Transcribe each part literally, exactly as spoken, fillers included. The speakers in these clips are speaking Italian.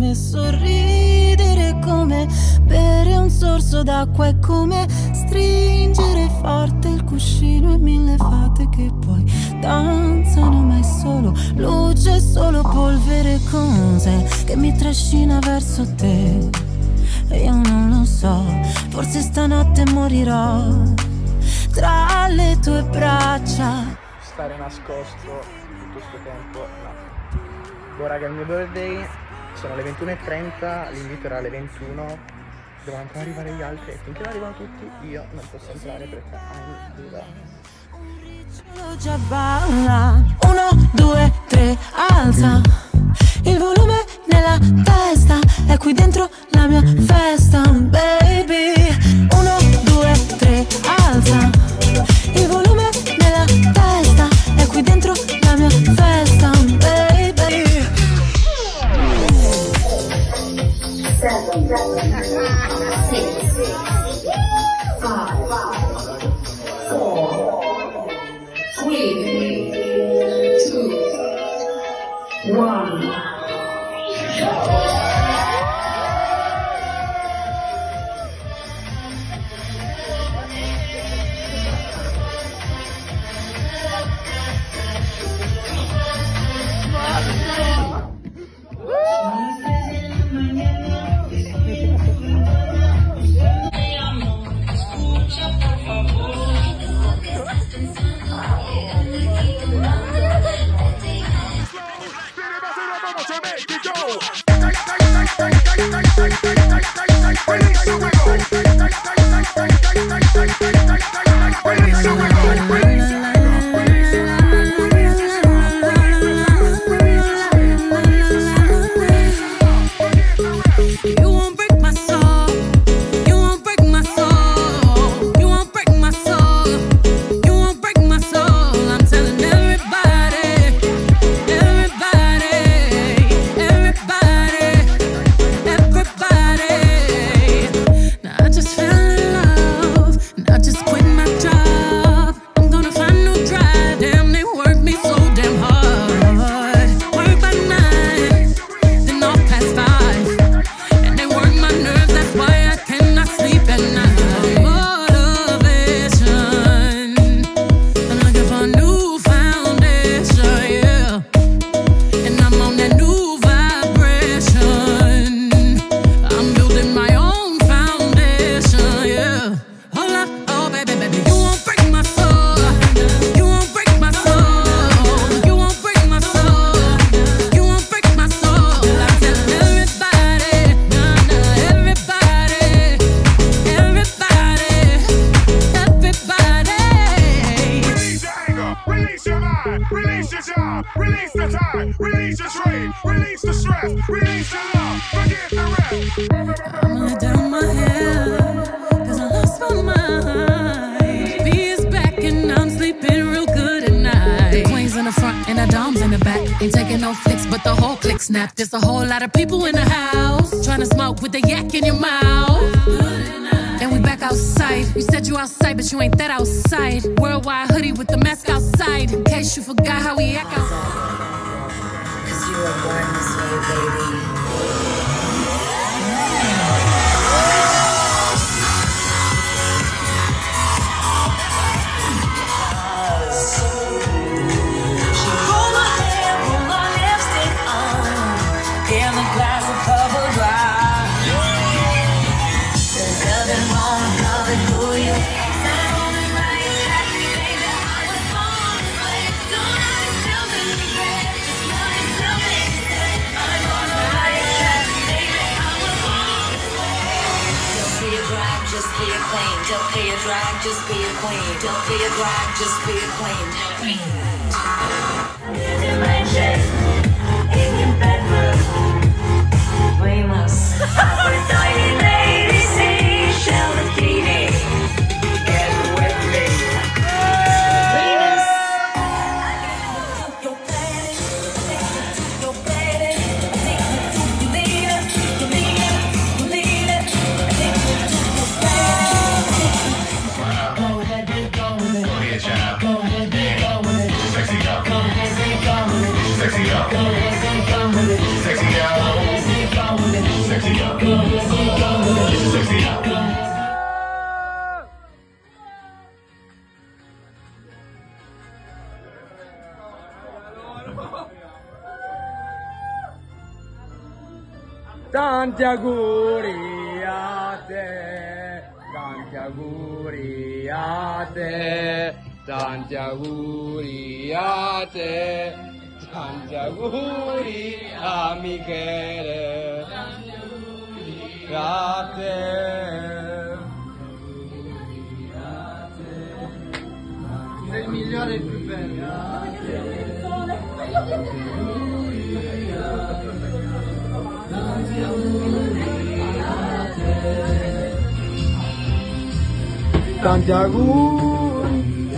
e sorridere come bere un sorso d'acqua, è come stringere forte il cuscino e mille fate che poi danzano, ma è solo luce, è solo polvere, cos'è che mi trascina verso te? E io non lo so, forse stanotte morirò tra le tue braccia. Stare nascosto tutto questo tempo, no. Ora che è il mio birthday, sono le ventuno e trenta, l'invito era alle ventuno, devono ancora arrivare gli altri e finché non arrivano tutti io non posso entrare perché I'm viva. Già balla, uno, due, tre, alza il volume nella testa, è qui dentro la mia festa, baby. Uno, due, tre, alza il volume nella testa, è qui dentro la mia festa, baby. Seven, six, five, four, three, two, one. Release your job, release the time, release your trade, release the stress, release the love, forget the rest. I'm gonna down my head, cause I lost my mind. B is back and I'm sleeping real good at night. The queen's in the front and the dom's in the back. Ain't taking no flicks, but the whole click snap. There's a whole lot of people in the house, trying to smoke with the yak in your mouth. And we back outside. You said you outside, but you ain't that outside. Worldwide hoodie with the mask outside, in case you forgot how we act outside. Cause you were born this way, baby. She rolled my hair, put my lipstick on, in a glass of cover dry. Just be a queen. Don't be a drag, just be a queen. Don't be a drag, just be a queen. In your bedroom, we must stop with tiny lady seashell bikini. Get with me, Venus. Your body, your body, you need it, you need it, you need it. Go ahead, go with it. Go ahead, child. Go ahead, go with it. Sexy girl. Go ahead, go with it. Sexy girl. Go ahead, go with it. Sexy girl. Go ahead, go with it. Tanti auguri a te, tanti auguri a te, tanti auguri a te, tanti auguri a Michele, tanti auguri a te, sei il migliore e il più bello. Tanti auguri.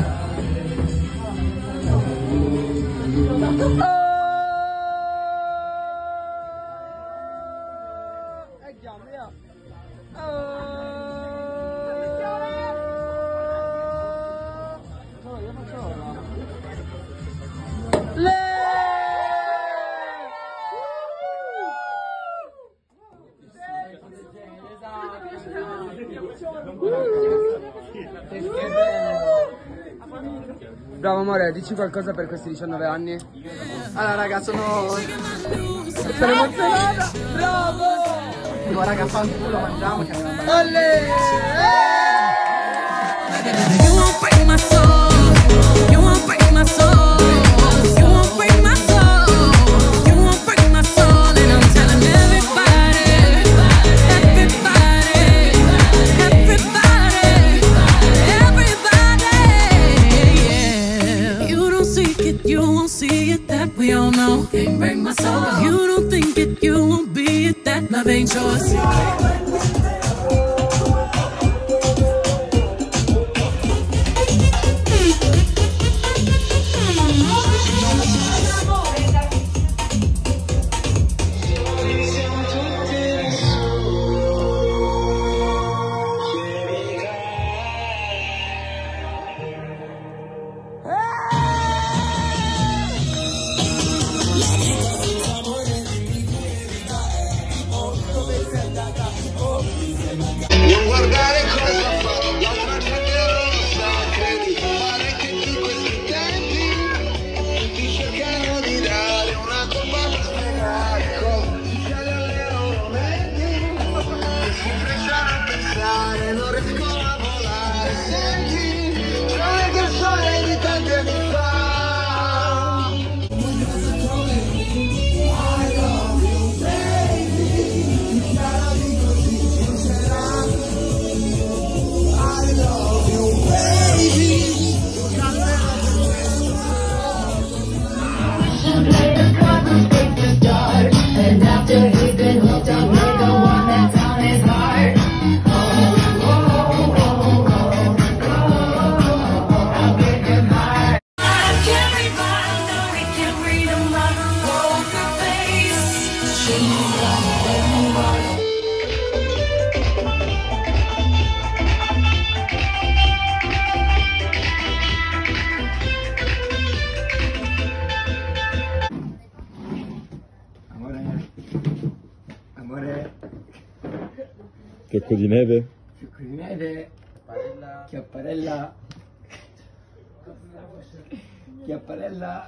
E chiamo, via. Io faccio ora. Bravo amore, dici qualcosa per questi diciannove anni? Allora raga, sono... Sono emozionata! Bravo! No raga, fanculo, mangiamo che andiamo a ballare. Olè! You won't break my soul. You won't break my soul. You won't break my soul. You won't break my soul. And I'm telling everybody, everybody, everybody, everybody, yeah. You don't seek it, you won't see it, that we all know. Can't break my soul. If you don't think it, you won't be it, that love ain't yours. Non guardare cosa fa, l'altra gente non lo sa, credi, pare che in questi tempi ti cercano di dare una colpa per spiegare cosa sia alle loro menti, che si frecciano a pensare, non riescono a volare, senti, sono che sole di tanti anni fa. Amore, Fiocco di neve? fiocco di neve, chiapparella, chiapparella.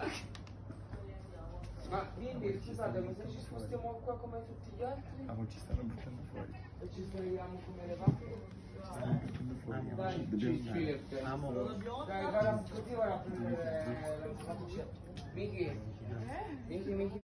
Ma quindi scusate, ma se ci spostiamo qua come tutti gli altri? Ma non ci stanno buttando fuori. E ci spogliamo come le vacche? Ci stanno buttando fuori. Dai, ci spirite. Dai, guarda così, guarda a prendere la fattuccia. Miki, Miki, Miki.